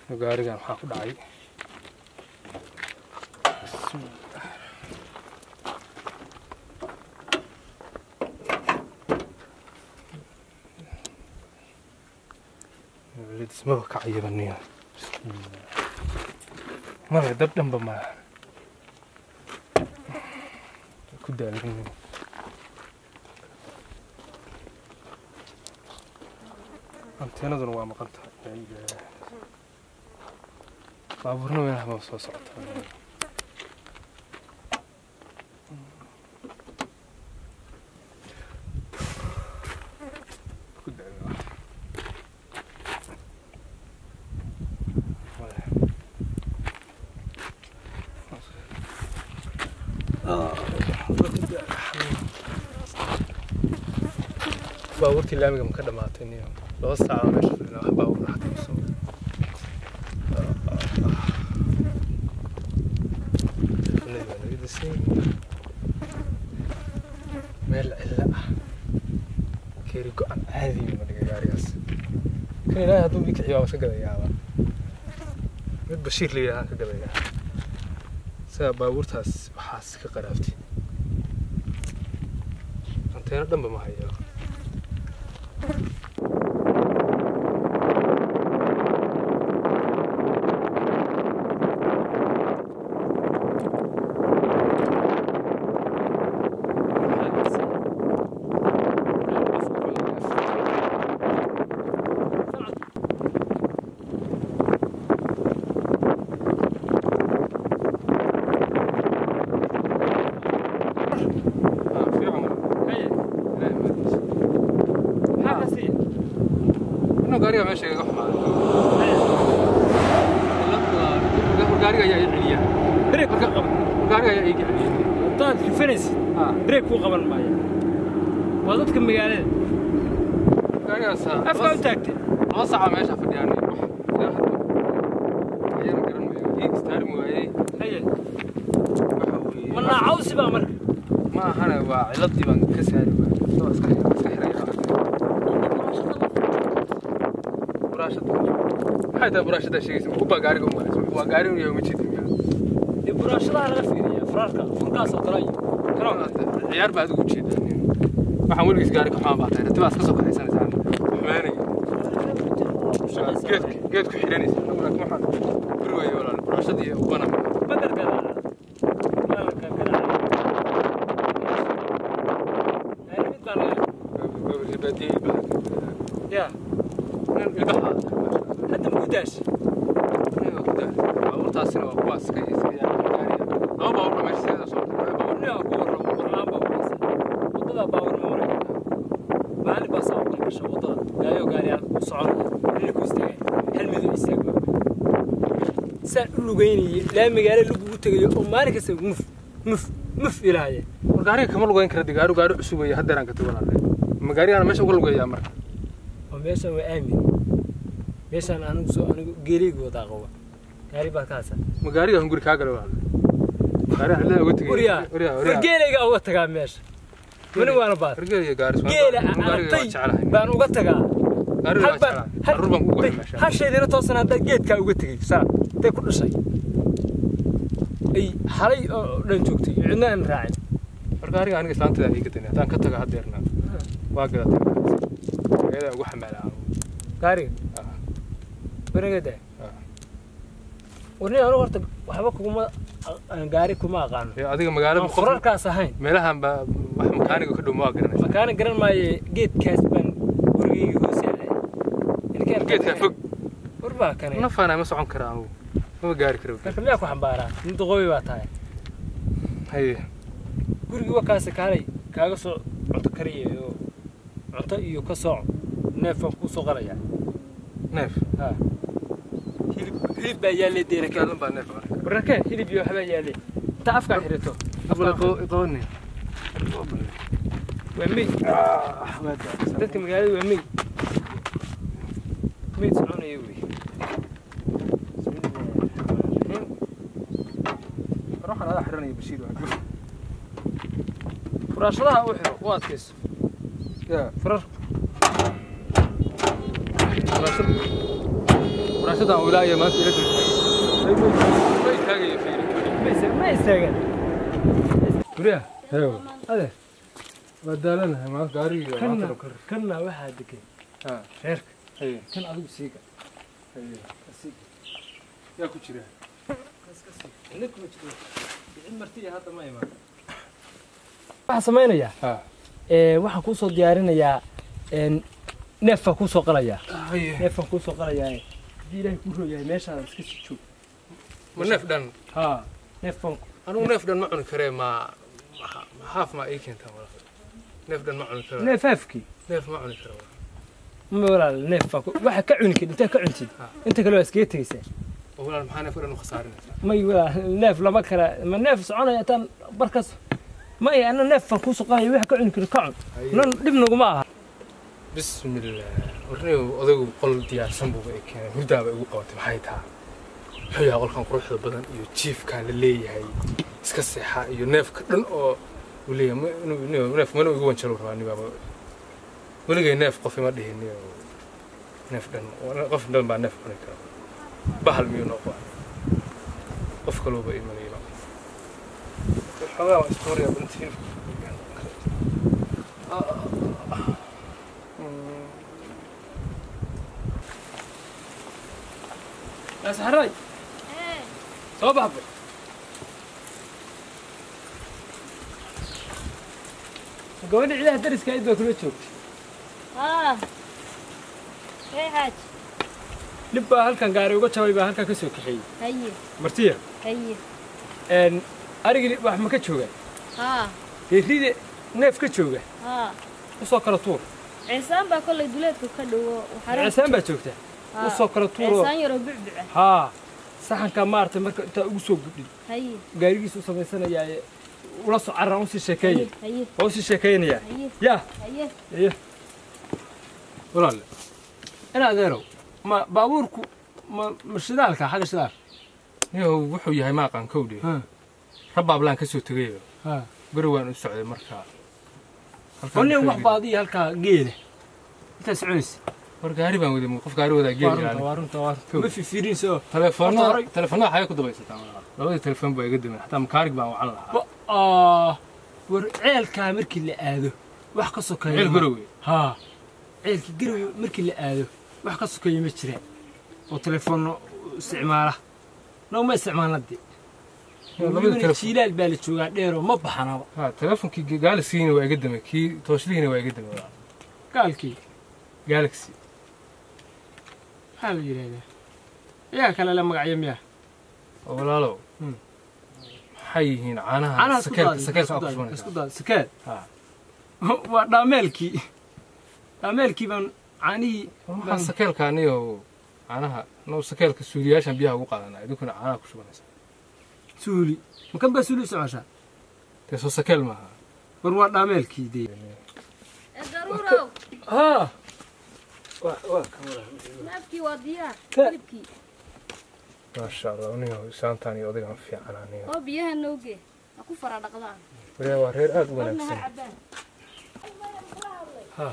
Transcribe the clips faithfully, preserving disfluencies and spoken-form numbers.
gaarigan waxa ku dhacay اسمه كعيب النية ما بدب دم بما كده لكن أنت هنا ذنوا ما قلت يعني بابورنا وين هم وصلت باورتي اللامي مكدة معتني لو الساعة ماشي في النوح باور راح توصل نريد السين مال لا كيري قان عادي ما دغ غارياس كان لا هادو بيك خيوا وسا غدايا مid bashiir leeyahay ka gadaya saa baaburtaas waxaas ka qaraftay anteena dhanba ma hayo gaariga meesha iga xumaa gaariga ayaa celiya break ka qaban gaariga ayaa iga celiya taan reference break ku qaban maayo waa dadka magaalada gaariga saa afka u taagtay laba saac meesha fadhiyaan wax ayaan garan maayo istaar mooyay haye mana cawsi ba marka ma ahana waa ciladii baan ka saari waa iska iska xiray هذا براشة شيء هو بقاري قوم عليه وقاري ويوم يجيد يعني براشة هذا غفير فراشة فرقاصة تراي ترى عيار بعد وجود شيء ما حاول يسقاري كحام بعد أنا تبى أسكت سكت حسنا ثاني حماني قد قد كحيراني أقول لك ما حد بروي ولا براشة دي وبنا بدر كذا لا لا كذا يعني بدي يا البحر هذا مقداش ايوه قداش باورتاس لو باس كيس يعني او باور ما يصير صوت باور لا باور والله باور وضع باور ما مالي بس اقول شو وضع جايو قال صعود اللي كوستاي هل ميدو استاغ سان لوغيني لا مغاله لوغو تغيو او مالك اس مف مف مف الهايه غاري كما لوغين كره دغارو غارو عسوبيه هدران كتبنا مغاري انا ماشي لوغيا marka وميشا وامين meeshan anigu soo anigu geeriga wada qaba gaari baa kaasa ma gaariga hunguri ka galo walaal gaari xilada uga tagay uriya uriya geeriga uga tagaa meesha mani waana baad geeriga gaari soo gaariga jecelahay baan uga tagaa gaariga jecelahay ruban ugu meesha ha sheedina toosan hada geedka uga tagay saa tay ku dhashay ay xalay oo dhan joogtay cidna aan raacin gaariga aniga islaantada ay ka tanay taan ka tagaa hadeerna waa gadatay ayada ugu xamaala gaariga بريده ورني أنا ورت وحبك كم جاري كم أقان هذيك مقالة مخرر كاسهين ملها ب مكانك وكده ما قرنا مكانك قرن ما جيت كاسبن ورقي يوسف يعني كان جيت كفق وربا كان نفنا مسعون كرامو ما جاري كرو لكن لا أكو حمبارة أنت قوي واتاي هي ورقي وكاسك علي كاغسو عطى كريه عطى يو كسوع نفهم كوسو غريا نف ها هيلب هيلب بيالي دينا كلام بنف بركة هيلب يو حبا يالي تعرف كحرته أفضل يقولني ومي أحمد تذكر مقالي ومي مي تسعون يوي روح على حرني بشير فراش لها وحر واتكس يا فرش فراش فراش mootadan wilaaya maanta ila dul may taagay fiiri ما يستاهل guriga heew ade badalana ma gaariga maanta kor كنا واحد كده ha خيرك hay كان أدوك سيجا hay yaa ku jira كاس كاس إنك مجنون المرتية هذا ما يمان waxaan samaynayaa ha ee waxaan ku soo diyaarinayaa een neef ku soo qalaya hay neef ku soo qalaya hadii ilaahay ku rooyahay meeshaan iska sii joog ma neef dhan ha neef anu neef dhan ma cuni karee ma haaf ma ii keentaa walaal neef dhan ma cuni karo neef afki neef ma cuni karo ma walaal neef waxa ka cuni kid inta ka cuntid inta kale waa iska tagaysaa walaal maxaa neef dhan u khasaarinaysaa may walaal neef lama kala ma neef soconaya tan barkas ما هي أنا نفر كوسو قاي وح كعن كل كعن نن دبنا جماعة بسم الله ورنيو أذوق قل ديار سنبو بيك هدا بيقول قوت بحيتها حيا قل كان قروح البدن يو تشيف كان اللي هي سكسي حا يو نف كدن أو وليه ما نو نف ما نو يقول شلون راني بابا وليه نف قفي ما دهني نف دن قف دن بعد نف كنا كنا بحال ميو نقطة قف كلو بقى إيماني لا حاجة إستوريا بنتين يا سحراي ايه صباح بك قولي عليها درس كايد بكل تشوف اه ايه حاج لبا هلكان قاري uga jabay baa halka ka soo kaxeeyay هي martiya هي een arigii wax ma ka jooga ها geerida neef ka jooga ها u soo kala tuur عصام baa kulay duleedku ka dhawo waxaan cisaan baa joogta u soo kala tuur عصام yaro bicbica ha saxanka maartay marka inta ugu soo gudbin هي gaarigiisu samaysanaya ula soo carran u sii sheekeeyay هي oo u sii sheekeynaya هي ya هي iyo walaal ina adeerow ma baabuurku ma ma shidaalka xaga shidaal niyo wuxuu yahay ma aqaan kowdii ha rabaab laan ka soo tagay ha bari waan u socday markaa qolni wax baadiye halka geele inta soconays war gaari baan waday qof gaari wada geeli yani waarunta waarunta ma fi fiirin soo telefoonada telefoonada xayaa ku dabaysataa labada telefoon baa iga damay xataa makaarig baan wacan lahaa ah war ceelka markii la aado wax ka sokeeyo ceel garowe ha ceelki garowe markii la aado wax ka sokeeyo ma jiraan oo telefoon isticmaala noo ma isticmaalnadi labada telefoon jilaal baa la joogaa dheero ma baxanaba ha telefonkii galaxy-na waa iga damay kii tooshlihiina waa iga damay gaalkii galaxy maxaa la yidhahdaa yaa kale la magacyo miya walaalow maxay yihiin caanaha sakeelka sakeelka ku shubanaysaan isku daa sakeel ha waa dhaameelkii dhaameelkii baan caanihii waxaa sakeelka aniyo caanaha noo sakeelka suuliyaashan biyaha ugu qaadanaa idinkuna caanaha ku shubanaysaa suuli makan baa suuli socoshaa dee soo sakeel maaha war waa dhaameelkii dee ضرورة ها نافكي وديار ك- قلبكي maasha allah aniga isaantaan iyo odagaan fiican aniga oo biyaha nooge aku fara dhaqdaan waree waa reer aad u wadnaha wanaagsan cabaan ها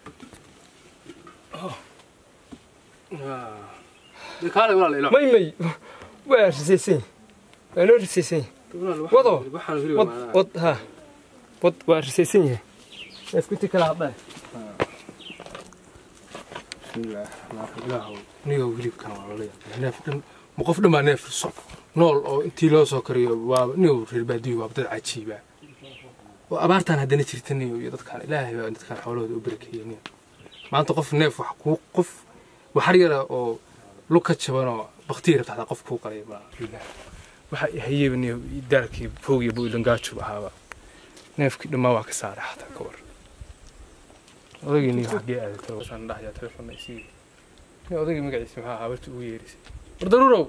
dee kaale walaal ilo مي مي waa risaysan waa loo risaysan wado wad wad ha wad waa risaysan yahay isku kala hadlay bismillaah ilaahow niga hilibkan waa lala yaabay neef dhan ma qof dhan baa neef so nool oo intii loo soo kariyo waa niga reer baadiyo waa dad cajiiba oo abaartaan haddana jirta niyo iyo dadkaan ilaahay baa dadkaan xoolahooda u barakeeyey niyo maanta qof neef wax kuu qof waxar yara oo lug ka jaban oo baktiir rabta qof kuu qalay ma ilaahay waxa hayeen niyo daalkii foogiyo buu langaajo ahaaba neefkii dhammaa waa ka saaray xataa ka war odagii niyo xagee aaday waxaan dhaxyaa telefoon ay sii niyo odagii magaciisa maxaa habarta ugu yeerisay wardaruurow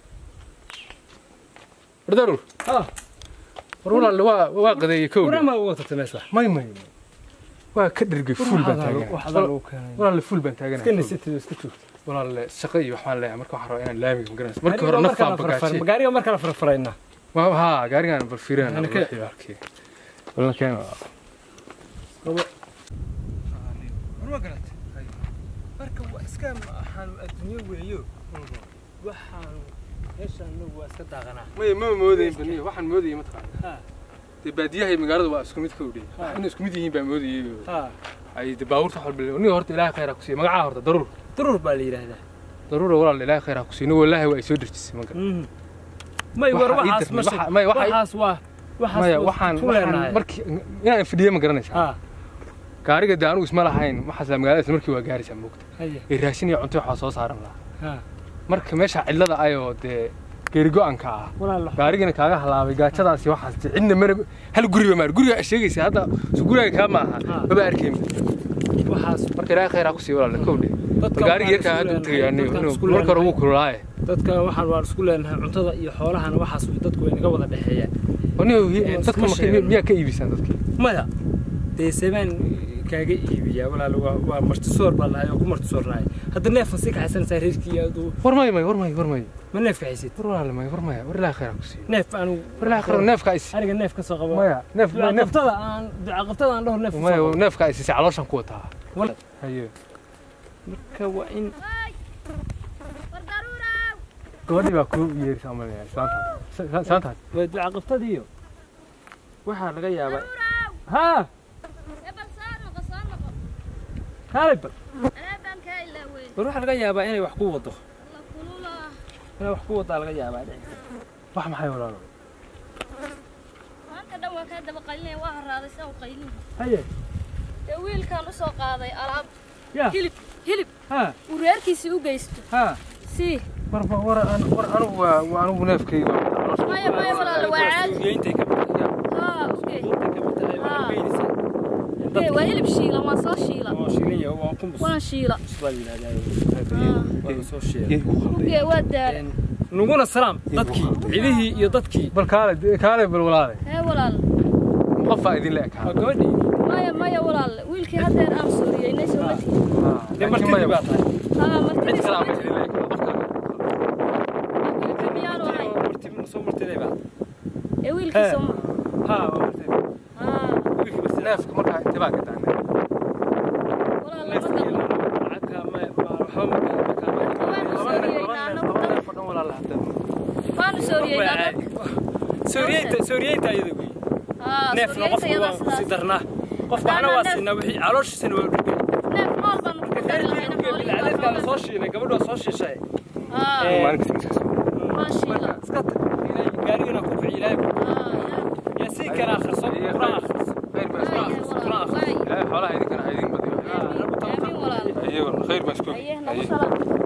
wardaruur ها warwalaal waa waa qadeeyay kow ورا ما وقت تمسح may may waa ka dhergay fuul baan taagan واحد لو كان walaal fuul baan taagan كن ست اسكو شوف walaal shaqo iyo waxaan leeyahay marka waxaan rabaa inaan laamiga magaranayso marka hore nafaa bagaashay magaariga marka la farfarayna waa ha gaarigan bal fiirina Ana ka- arkay wala keen ورا قالت marka waa iska waxaan adduunyo weeyo waxaan meeshaan nagu waa iska daaqanaa may ma moodayn baniyo waxaan moodayay mataqaan ha de baadiyaha magaalada waa isku mid ka udhay in isku mid yihiin baa moodayay ha ay de baabuurta xol bil ni horta ilaahay khayr ha ku siiyo magaca horta daruur daruur baa la yiraahdaa daruur walaal ilaahay khayr ha ku siiyo wallahi waa soo dirjisay maga may war waxaas ma may waxaas waa waxaas waxaan markii inaan fidhiyo ma garanaysaa ha gaariga daanu isma lahayn waxa magaalada markii waa gaarisa moogta ay raashin iyo cunto waxa soo saaran lahaa ha marka meesha cilada ayoo de geerigo anka ah gaarigana kaaga halaabay gaajadaasi waxaas cidna mar hal guriga maar guriga sheegaysa hadda guriga ka ma aha baba arkeen waxaas marka ilaahay khayr ha ku siiyo walaal kowdhe gaariga ka hadda tagayaan marka ugu kulaaye dadka waxaan waan isku leenahay cuntada iyo xoolahana waxaas dadku way naga wada dhaxeeyaan oniyo dadka miya ka iibisaan dadka maya deeseban kaaga iibiya walaal waa martisoor baa lahayd oo ku martisoornaay hadda neefan si ka xasan saareerkii aad warmay may warmay warmay ma neef ka xaysid walaal may warmay war la khayr ku sii neef aanu war la khayr neef ka is ariga neef ka soo qabo maya neef neeftada aan duca qabtada aan dhahor neef maya neef ka is si calooshan ku wataa walaal hayo marka waa in war daruura gabadhi baa ku yeerisa amalaya saanta saanta waa duca qabtadiyo waxa laga yaabaa ha هارب أنا بنك إلا وين بروح على جيابة أنا وحكوا وضخ لا كلولا أنا وحكوا وضع على جيابة واحد محي ولا لا ما كذا وكذا بقيلني واحد هذا سو قيلني هيا تويل كانوا سوق هذا ألعاب هلب هلب ها وريركي سو جيست ها سي ورا ورا أنا ورا أنا وأنا ونافكي ما يا ما ولا وعاد ها أوكي إيه وهلب شيلة ما صار شيلة. ما شيلية هو أقوم بس. وأنا شيلة. صلي هذا. آه. صار شيلة. أوكي ودا. نقول السلام. ضدكي. عيده يضدكي. بالكالة كالة بالولادة. إيه ولال. مقفى إذن لك. قولي. ما يا ما يا ولال ويلكي هذا الآن سوريا الناس ولتي. آه. لما ما يبغى. آه مرتبة. كلام إذن لك. ويلكي ميانو هاي. مرتبة نصو مرتبة بعد. إيه ويلكي سوما. ها مرتبة. آه. نافك مرة انتباه كده عندنا والله لا معك ما حوم مكان ولا لا فان سوريا سوريا سوريا تاي دغوي اه ناف نقف سيدرنا قف معنا واسنا وحي علوش سنه ناف مال بان كدار العدد قال سو شينا gabadho soo shishay اه ما شيلا اسكت الى غارينا ku ciilay اه يا سي كان اخر صوب خير بس خلاص لا حولها هذيك انا هذيك بدي اه ايوه خير بس كل